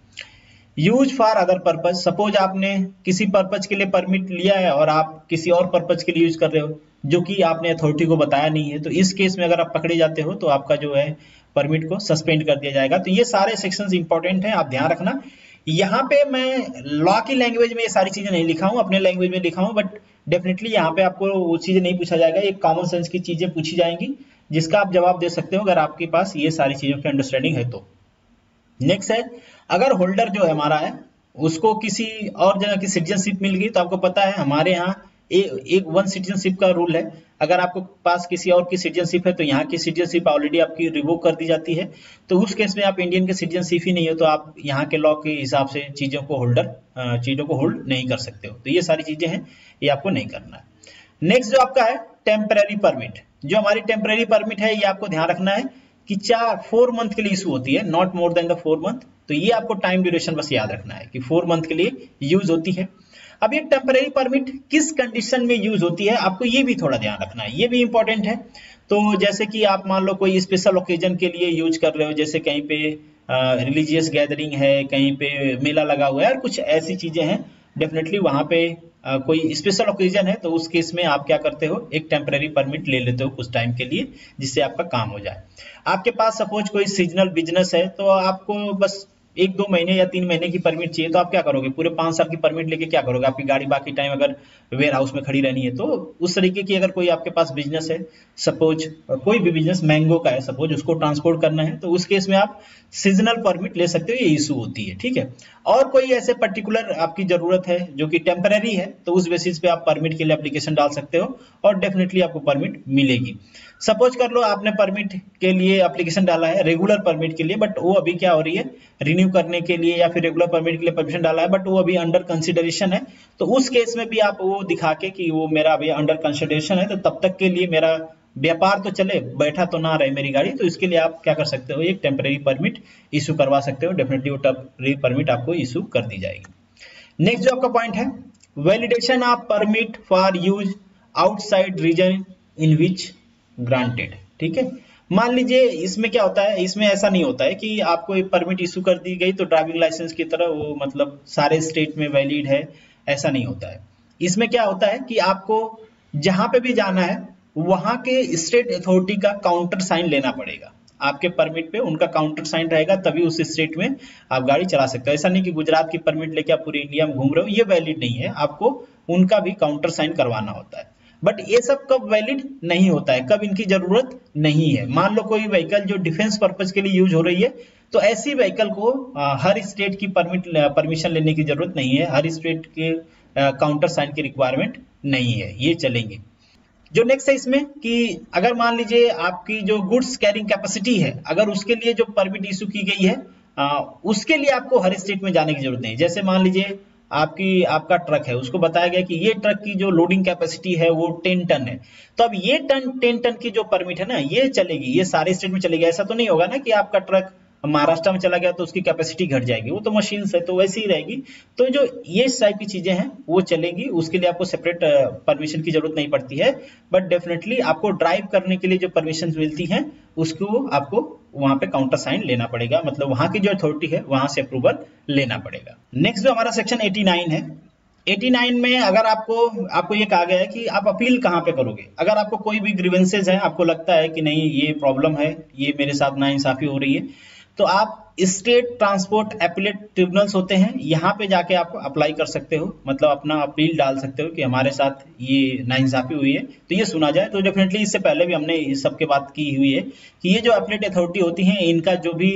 Speaker 1: Use for other purpose, suppose आपने किसी पर्पज के लिए परमिट लिया है और आप किसी और पर्पज के लिए यूज कर रहे हो जो कि आपने अथॉरिटी को बताया नहीं है, तो इस केस में अगर आप पकड़े जाते हो तो आपका जो है परमिट को सस्पेंड कर दिया जाएगा। तो ये सारे सेक्शंस इंपॉर्टेंट हैं, आप ध्यान रखना। यहाँ पे मैं लॉ की लैंग्वेज में ये सारी चीजें नहीं लिखा हूँ, अपने लैंग्वेज में लिखा हूँ, बट डेफिनेटली यहाँ पे आपको वो चीजें नहीं पूछा जाएगा, एक कॉमन सेंस की चीजें पूछी जाएंगी जिसका आप जवाब दे सकते हो अगर आपके पास ये सारी चीजों की अंडरस्टैंडिंग है तो। नेक्स्ट है, अगर होल्डर जो है हमारा है उसको किसी और जगह की सिटीजनशिप मिल गई, तो आपको पता है हमारे यहाँ एक वन सिटीजनशिप का रूल है, अगर आपको पास किसी और की सिटीजनशिप है तो यहाँ की सिटीजनशिप ऑलरेडी आपकी रिवोक कर दी जाती है, तो उस केस में आप इंडियन के सिटीजनशिप ही नहीं हो तो आप यहाँ के लॉ के हिसाब से चीजों को होल्डर चीजों को होल्ड नहीं कर सकते हो। तो ये सारी चीजें हैं, ये आपको नहीं करना है। नेक्स्ट जो आपका है टेम्पररी परमिट, जो हमारी टेम्पररी परमिट है ये आपको ध्यान रखना है कि चार फोर मंथ के लिए इशू होती है, not more than the four month. तो ये आपको टाइम ड्यूरेशन बस याद रखना है कि फोर मंथ के लिए यूज होती है। अब ये टेम्पररी परमिट किस कंडीशन में यूज होती है आपको ये भी थोड़ा ध्यान रखना है, ये भी इंपॉर्टेंट है। तो जैसे कि आप मान लो कोई स्पेशल ओकेजन के लिए यूज कर रहे हो, जैसे कहीं पे रिलीजियस गैदरिंग है, कहीं पे मेला लगा हुआ है और कुछ ऐसी चीजें हैं, डेफिनेटली वहां पे आ, कोई स्पेशल ओकेजन है, तो उस केस में आप क्या करते हो, एक टेम्पररी परमिट ले लेते हो कुछ टाइम के लिए जिससे आपका काम हो जाए। आपके पास सपोज कोई सीजनल बिजनेस है तो आपको बस एक दो महीने या तीन महीने की परमिट चाहिए, तो आप क्या करोगे, पूरे पांच साल की परमिट लेके क्या करोगे, आपकी गाड़ी बाकी टाइम अगर वेयर हाउस में खड़ी रहनी है, तो उस तरीके की अगर कोई आपके पास बिजनेस है, सपोज कोई भी बिजनेस मैंगो का है सपोज, उसको ट्रांसपोर्ट करना है, तो उस केस में आप सीजनल परमिट ले सकते हो, ये इशू होती है, ठीक है। और कोई ऐसे पर्टिकुलर आपकी जरूरत है जो कि टेम्पररी है, तो उस बेसिस पे आप परमिट के लिए एप्लीकेशन डाल सकते हो और डेफिनेटली आपको परमिट मिलेगी। सपोज कर लो आपने परमिट के लिए एप्लीकेशन डाला है रेगुलर परमिट के लिए, बट वो अभी क्या हो रही है, रिन्यू करने के लिए या फिर रेगुलर परमिट के लिए परमिशन डाला है बट वो अभी अंडर कंसिडरेशन है, तो उस केस में भी आप वो दिखा के कि वो मेरा अभी अंडर कंसिडरेशन है, तो तब तक के लिए मेरा व्यापार तो चले, बैठा तो ना रहे मेरी गाड़ी, तो इसके लिए आप क्या कर सकते हो, एक टेम्पररी परमिट इशू करवा सकते हो, डेफिनेटली वो टेम्पररी परमिट आपको इशू कर दी जाएगी। नेक्स्ट जो आपका पॉइंट है, validation of permit for use outside region in which granted, ठीक है। मान लीजिए इसमें क्या होता है, इसमें ऐसा नहीं होता है कि आपको एक परमिट इशू कर दी गई तो ड्राइविंग लाइसेंस की तरह वो मतलब सारे स्टेट में वैलिड है, ऐसा नहीं होता है। इसमें क्या होता है कि आपको जहां पे भी जाना है वहां के स्टेट अथॉरिटी का काउंटर साइन लेना पड़ेगा, आपके परमिट पे उनका काउंटर साइन रहेगा, तभी उस स्टेट में आप गाड़ी चला सकते हो। ऐसा नहीं कि गुजरात की परमिट लेके आप पूरी इंडिया में घूम रहे हो, ये वैलिड नहीं है, आपको उनका भी काउंटर साइन करवाना होता है। बट ये सब कब वैलिड नहीं होता है, कब इनकी जरूरत नहीं है। मान लो कोई व्हीकल जो डिफेंस पर्पज के लिए यूज हो रही है, तो ऐसी व्हीकल को आ, हर स्टेट की परमिट परमिशन लेने की जरूरत नहीं है, हर स्टेट के काउंटर साइन की रिक्वायरमेंट नहीं है, ये चलेंगे। जो नेक्स्ट है इसमें कि अगर मान लीजिए आपकी जो गुड्स कैरिंग कैपेसिटी है, अगर उसके लिए जो परमिट इशू की गई है आ, उसके लिए आपको हर स्टेट में जाने की जरूरत नहीं। जैसे मान लीजिए आपकी आपका ट्रक है, उसको बताया गया कि ये ट्रक की जो लोडिंग कैपेसिटी है वो टेन टन है, तो अब ये टन टेन टन की जो परमिट है ना, ये चलेगी, ये सारे स्टेट में चलेगी। ऐसा तो नहीं होगा ना कि आपका ट्रक महाराष्ट्र में चला गया तो उसकी कैपेसिटी घट जाएगी, वो तो मशीन से तो वैसी ही रहेगी। तो जो ये टाइप की चीजें हैं वो चलेगी, उसके लिए आपको सेपरेट परमिशन की जरूरत नहीं पड़ती है, बट डेफिनेटली आपको ड्राइव करने के लिए जो परमिशन मिलती हैं उसको आपको वहां पे काउंटर साइन लेना पड़ेगा, मतलब वहां की जो अथॉरिटी है वहां से अप्रूवल लेना पड़ेगा। नेक्स्ट जो हमारा सेक्शन एटी नाइन है, एटी नाइन में अगर आपको आपको ये कहा गया है कि आप अपील कहाँ पे करोगे। अगर आपको कोई भी ग्रीवेंसेज है, आपको लगता है कि नहीं ये प्रॉब्लम है, ये मेरे साथ नाइंसाफी हो रही है, तो आप स्टेट ट्रांसपोर्ट अपीलेट ट्रिब्यूनल्स होते हैं, यहाँ पे जाके आप अप्लाई कर सकते हो, मतलब अपना अपील डाल सकते हो कि हमारे साथ ये नाइंसाफी हुई है तो ये सुना जाए। तो डेफिनेटली इससे पहले भी हमने इस सब के बात की हुई है कि ये जो अपीलेट अथॉरिटी होती हैं, इनका जो भी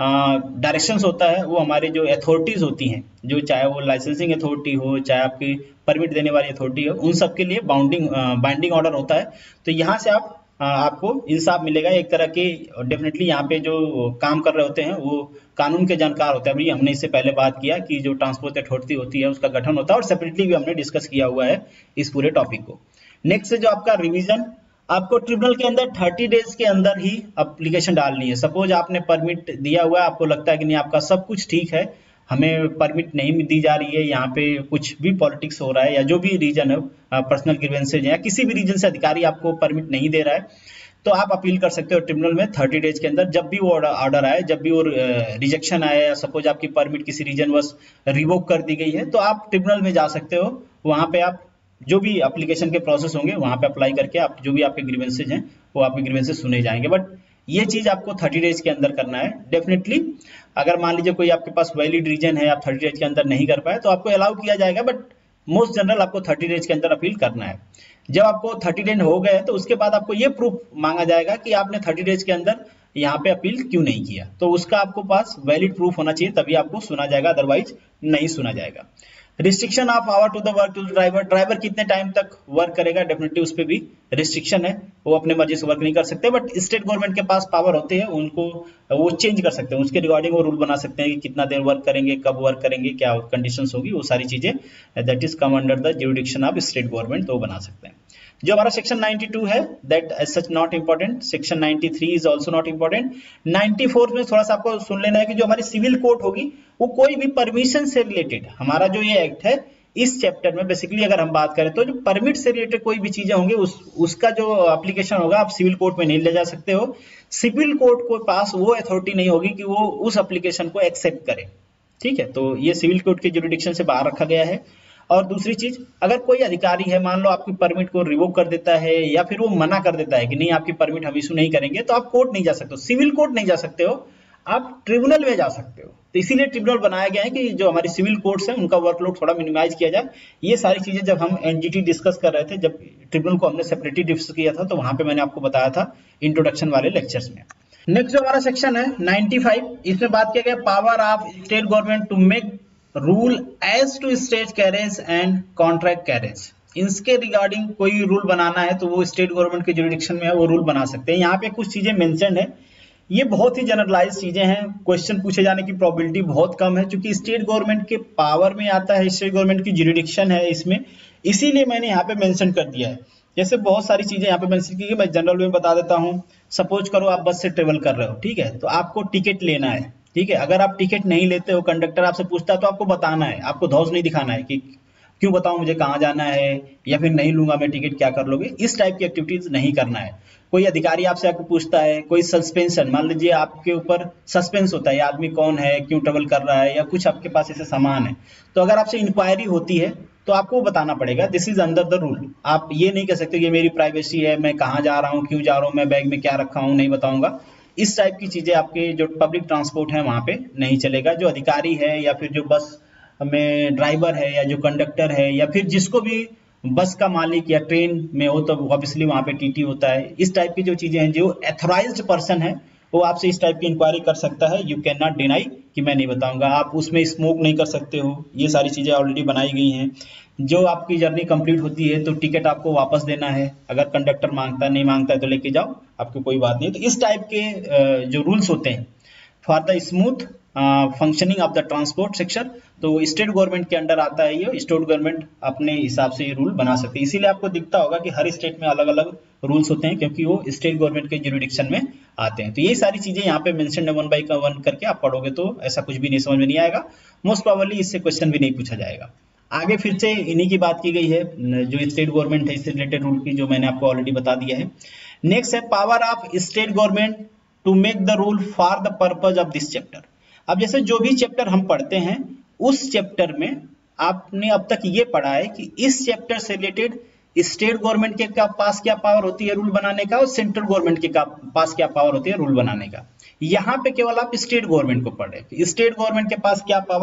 Speaker 1: डायरेक्शंस होता है वो हमारे जो अथॉरिटीज होती हैं, जो चाहे वो लाइसेंसिंग अथॉरिटी हो, चाहे आपकी परमिट देने वाली अथॉरिटी हो, उन सब के लिए बाउंडिंग बाइंडिंग ऑर्डर होता है। तो यहाँ से आप आ, आपको इंसाफ मिलेगा एक तरह की। डेफिनेटली यहाँ पे जो काम कर रहे होते हैं वो कानून के जानकार होते हैं। अभी हमने इससे पहले बात किया कि जो ट्रांसपोर्ट अथॉरिटी होती है उसका गठन होता है, और सेपरेटली भी हमने डिस्कस किया हुआ है इस पूरे टॉपिक को। नेक्स्ट है जो आपका रिवीजन। आपको ट्रिब्यूनल के अंदर थर्टी डेज के अंदर ही एप्लीकेशन डालनी है। सपोज आपने परमिट दिया हुआ है, आपको लगता है कि नहीं आपका सब कुछ ठीक है, हमें परमिट नहीं दी जा रही है, यहाँ पे कुछ भी पॉलिटिक्स हो रहा है, या जो भी रीजन है, पर्सनल ग्रीवेंसेज या किसी भी रीजन से अधिकारी आपको परमिट नहीं दे रहा है, तो आप अपील कर सकते हो ट्रिब्यूनल में थर्टी डेज के अंदर। जब भी वो ऑर्डर आए, जब भी वो रिजेक्शन आए, या सपोज आपकी परमिट किसी रीजन बस रिवोक कर दी गई है, तो आप ट्रिब्यूनल में जा सकते हो। वहां पे आप जो भी एप्लीकेशन के प्रोसेस होंगे वहां पे अप्लाई करके आप जो भी आपके ग्रीवेंसेज हैं वो आपके ग्रीवेंसेज सुने जाएंगे। बट ये चीज आपको थर्टी डेज के अंदर करना है डेफिनेटली। अगर मान लीजिए कोई आपके पास वैलिड रीजन है, आप थर्टी डेज के अंदर नहीं कर पाए, तो आपको अलाउ किया जाएगा, बट मोस्ट जनरल आपको थर्टी डेज के अंदर अपील करना है। जब आपको थर्टी डेज हो गए तो उसके बाद आपको ये प्रूफ मांगा जाएगा कि आपने थर्टी डेज के अंदर यहाँ पे अपील क्यों नहीं किया, तो उसका आपको पास वैलिड प्रूफ होना चाहिए, तभी आपको सुना जाएगा, अदरवाइज नहीं सुना जाएगा। Restriction of hour to the work to driver. Driver कितने टाइम तक वर्क करेगा, डेफिनेटली उस पर भी रिस्ट्रिक्शन है, वो अपने मर्जी से वर्क नहीं कर सकते, बट स्टेट गवर्नमेंट के पास पावर होती है, उनको वो चेंज कर सकते हैं, उसके रिगार्डिंग वो रूल बना सकते हैं कि कितना देर वर्क करेंगे, कब वर्क करेंगे, क्या कंडीशंस होगी, वो सारी चीजें that is come under the jurisdiction of state government, तो वो बना सकते हैं। जो हमारा सेक्शन नाइंटी टू है that as such not important. Section ninety three is also not important. Ninety four में थोड़ा सा आपको सुन लेना है कि जो हमारी सिविल कोर्ट होगी वो कोई भी परमिशन से रिलेटेड, हमारा जो ये एक्ट है इस चैप्टर में बेसिकली अगर हम बात करें तो जो परमिट से रिलेटेड कोई भी चीजें होंगी उस उसका जो एप्लीकेशन होगा आप सिविल कोर्ट में नहीं ले जा सकते हो। सिविल कोर्ट के पास वो अथॉरिटी नहीं होगी कि वो उस एप्लीकेशन को एक्सेप्ट करे, ठीक है, तो ये सिविल कोर्ट के ज्यूरिडिक्शन से बाहर रखा गया है। और दूसरी चीज, अगर कोई अधिकारी है मान लो आपकी परमिट को रिवोक कर देता है या फिर वो मना कर देता है कि नहीं आपकी परमिट हम इशू नहीं करेंगे, तो आप कोर्ट नहीं जा सकते हो, सिविल कोर्ट नहीं जा सकते हो, आप ट्रिब्यूनल में जा सकते हो। तो इसीलिए ट्रिब्यूनल बनाया गया है कि जो हमारी सिविल कोर्ट्स हैं उनका वर्कलोड थोड़ा मिनिमाइज किया जाए। ये सारी चीजें जब हम एनजीटी डिस्कस कर रहे थे, जब ट्रिब्यूनल को हमने सेपरेटली डिस्कस किया था, तो वहां पे मैंने आपको बताया था इंट्रोडक्शन वाले लेक्चर्स में। नेक्स्ट जो हमारा सेक्शन है नाइंटी फाइव, इसमें बात किया गया power of state government to make rule as to state carriage and contract carriage. इसके रिगार्डिंग कोई रूल बनाना है तो वो स्टेट गवर्नमेंट के ज्यूरिडिक्शन में है, वो रूल बना सकते हैं। यहाँ पे कुछ चीजें मेंशन है, ये बहुत ही जनरलाइज चीजें हैं, क्वेश्चन पूछे जाने की प्रोबेबिलिटी बहुत कम है, क्योंकि स्टेट गवर्नमेंट के पावर में आता है, स्टेट गवर्नमेंट की ज्यूरिडिक्शन है इसमें, इसीलिए मैंने यहाँ पे मेंशन कर दिया है। जैसे बहुत सारी चीजें यहाँ पे मेंशन की, मैं जनरल में बता देता हूँ। सपोज करो आप बस से ट्रेवल कर रहे हो, ठीक है, तो आपको टिकट लेना है, ठीक है, अगर आप टिकट नहीं लेते हो, कंडक्टर आपसे पूछता है तो आपको बताना है, आपको धौस नहीं दिखाना है कि क्यों बताऊं मुझे कहाँ जाना है, या फिर नहीं लूंगा मैं टिकट क्या कर लोगे, इस टाइप की एक्टिविटीज नहीं करना है। कोई अधिकारी आपसे आपको पूछता है, कोई सस्पेंशन, मान लीजिए आपके ऊपर सस्पेंस होता है, ये आदमी कौन है, क्यों ट्रेवल कर रहा है, या कुछ आपके पास ऐसे सामान है, तो अगर आपसे इंक्वायरी होती है तो आपको बताना पड़ेगा, this is under the rule. आप ये नहीं कह सकते ये मेरी प्राइवेसी है, मैं कहाँ जा रहा हूँ, क्यों जा रहा हूँ, मैं बैग में क्या रखा हूँ नहीं बताऊंगा, इस टाइप की चीजें आपके जो पब्लिक ट्रांसपोर्ट है वहां पे नहीं चलेगा। जो अधिकारी है या फिर जो बस में ड्राइवर है या जो कंडक्टर है या फिर जिसको भी बस का मालिक या ट्रेन में हो तो ऑब्वियसली वहां पे टीटी होता है, इस टाइप की जो चीजें हैं, जो एथोराइज्ड पर्सन है वो आपसे इस टाइप की इंक्वायरी कर सकता है। यू कैन नॉट डिनाई कि मैं नहीं बताऊंगा। आप उसमें स्मोक नहीं कर सकते हो, ये सारी चीजें ऑलरेडी बनाई गई हैं। जो आपकी जर्नी कंप्लीट होती है तो टिकट आपको वापस देना है, अगर कंडक्टर मांगता है, नहीं मांगता है तो लेके जाओ, आपको कोई बात नहीं। तो इस टाइप के जो रूल्स होते हैं for the smooth functioning of the transport section, तो स्टेट गवर्नमेंट के अंडर आता है ये, स्टेट गवर्नमेंट अपने हिसाब से ये रूल बना सकती है। इसीलिए आपको दिखता होगा कि हर स्टेट में अलग अलग रूल्स होते हैं, क्योंकि वो स्टेट गवर्नमेंट के ज्यूरिडिक्शन में आते हैं। तो ये सारी चीजें यहाँ पे मेंशन है, वन बाई का वन करके आप पढ़ोगे तो ऐसा कुछ भी नहीं समझ में नहीं आएगा, मोस्ट प्रोबेबली इससे क्वेश्चन भी नहीं पूछा जाएगा। आगे फिर से इन्हीं की बात की गई है, जो स्टेट गवर्नमेंट है इससे रिलेटेड रूल की, जो मैंने आपको ऑलरेडी बता दिया है। नेक्स्ट है power of state government to make the rule for the purpose of this chapter. अब जैसे जो भी चैप्टर हम पढ़ते हैं उस चैप्टर में आपने अब तक ये पढ़ा है कि इस चैप्टर से रिलेटेड स्टेट गवर्नमेंट के पास क्या पावर होती है रूल बनाने का, और सेंट्रल गवर्नमेंट के पास क्या पावर होती है रूल बनाने का। यहाँ पे केवल आप स्टेट गवर्नमेंट को पढ़ रहे हैं, स्टेट गवर्नमेंट के पास क्या पावर है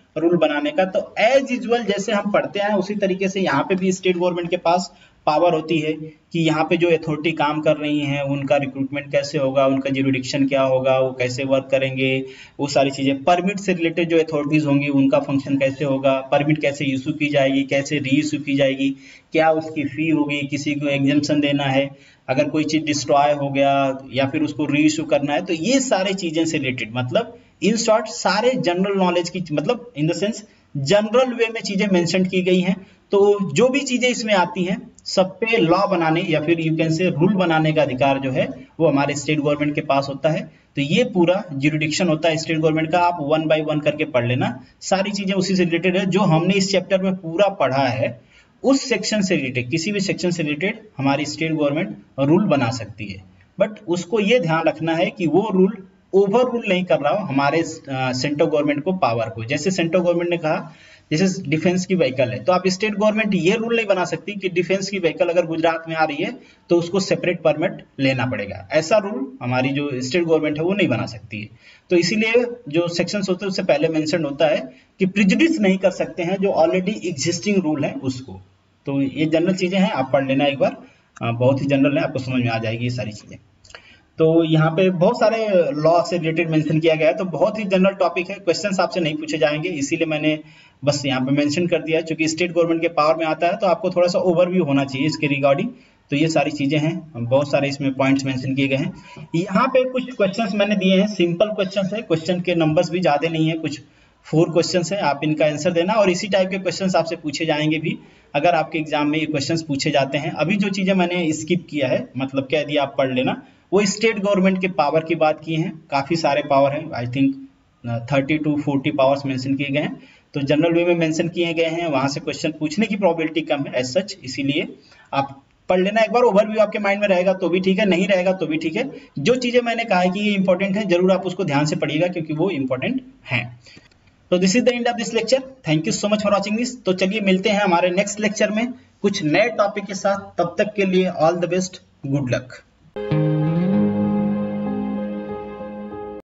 Speaker 1: रूल बनाने का। तो एज यूजुअल जैसे हम पढ़ते हैं उसी तरीके से यहाँ पे भी स्टेट गवर्नमेंट के पास पावर होती है कि यहाँ पे जो अथॉरिटी काम कर रही हैं उनका रिक्रूटमेंट कैसे होगा, उनका ज्यूरिडिक्शन क्या होगा, वो कैसे वर्क करेंगे, वो सारी चीजें। परमिट से रिलेटेड जो अथॉरिटीज होंगी उनका फंक्शन कैसे होगा, परमिट कैसे इशू की जाएगी, कैसे री इशू की जाएगी, क्या उसकी फी होगी, किसी को एग्जेम्पशन देना है, अगर कोई चीज डिस्ट्रॉय हो गया या फिर उसको री इशू करना है। तो ये सारे चीजें से रिलेटेड, मतलब इन शॉर्ट सारे जनरल नॉलेज की, मतलब in the sense general way में चीजें मेंशन की गई हैं। तो जो भी चीजें इसमें आती हैं सब पे लॉ बनाने या फिर यू कैन से रूल बनाने का अधिकार जो है वो हमारे स्टेट गवर्नमेंट के पास होता है। तो ये पूरा ज्यूरिडिक्शन होता है स्टेट गवर्नमेंट का। आप वन बाय वन करके पढ़ लेना, सारी चीजें उसी से रिलेटेड है। जो हमने इस चैप्टर में पूरा पढ़ा है उस सेक्शन से रिलेटेड, किसी भी सेक्शन से रिलेटेड हमारी स्टेट गवर्नमेंट रूल बना सकती है। बट उसको ये ध्यान रखना है कि वो रूल ओवर रूल नहीं कर रहा हो हमारे सेंट्रल गवर्नमेंट को, पावर को। जैसे सेंट्रल गवर्नमेंट ने कहा जैसे डिफेंस की व्हीकल है, तो आप स्टेट गवर्नमेंट ये रूल नहीं बना सकती कि डिफेंस की व्हीकल अगर गुजरात में आ रही है तो उसको सेपरेट परमिट लेना पड़ेगा। ऐसा रूल हमारी जो स्टेट गवर्नमेंट है वो नहीं बना सकती है। तो इसीलिए जो सेक्शंस होते हैं उससे पहले मेंशन होता है कि प्रिजुडिस नहीं कर सकते हैं जो ऑलरेडी एग्जिस्टिंग रूल है उसको। तो ये जनरल चीजें हैं, आप पढ़ लेना एक बार, बहुत ही जनरल है, आपको समझ में आ जाएगी ये सारी चीजें। तो यहाँ पे बहुत सारे लॉ से रिलेटेड मेंशन किया गया है, तो बहुत ही जनरल टॉपिक है, क्वेश्चंस आपसे नहीं पूछे जाएंगे, इसीलिए मैंने बस यहाँ पे मेंशन कर दिया है। क्योंकि स्टेट गवर्नमेंट के पावर में आता है तो आपको थोड़ा सा ओवरव्यू होना चाहिए इसके रिगार्डिंग। तो ये सारी चीजें हैं, बहुत सारे इसमें पॉइंट्स मेंशन किए गए हैं। यहाँ पे कुछ क्वेश्चंस मैंने दिए हैं, सिंपल क्वेश्चंस है, क्वेश्चन के नंबर्स भी ज्यादा नहीं है, कुछ फोर क्वेश्चंस है, आप इनका आंसर देना। और इसी टाइप के क्वेश्चंस आपसे पूछे जाएंगे भी अगर आपके एग्जाम में ये क्वेश्चंस पूछे जाते हैं। अभी जो चीजें मैंने स्किप किया है, मतलब कह दिया आप पढ़ लेना, वो स्टेट गवर्नमेंट के पावर की बात की है। काफी सारे पावर हैं, I think thirty two forty powers mention किए गए हैं। तो जनरल वे में मेंशन किए गए हैं, वहां से क्वेश्चन पूछने की प्रोबेबिलिटी कम है एज सच, इसीलिए आप पढ़ लेना एक बार, ओवरव्यू आपके माइंड में रहेगा तो भी ठीक है, नहीं रहेगा तो भी ठीक है। जो चीजें मैंने कहा है कि ये इंपॉर्टेंट है, जरूर आप उसको ध्यान से पढ़िएगा क्योंकि वो इंपॉर्टेंट है। तो this is the end of this lecture, thank you so much for watching this. तो चलिए मिलते हैं हमारे नेक्स्ट लेक्चर में कुछ नए टॉपिक के साथ, तब तक के लिए all the best, good luck.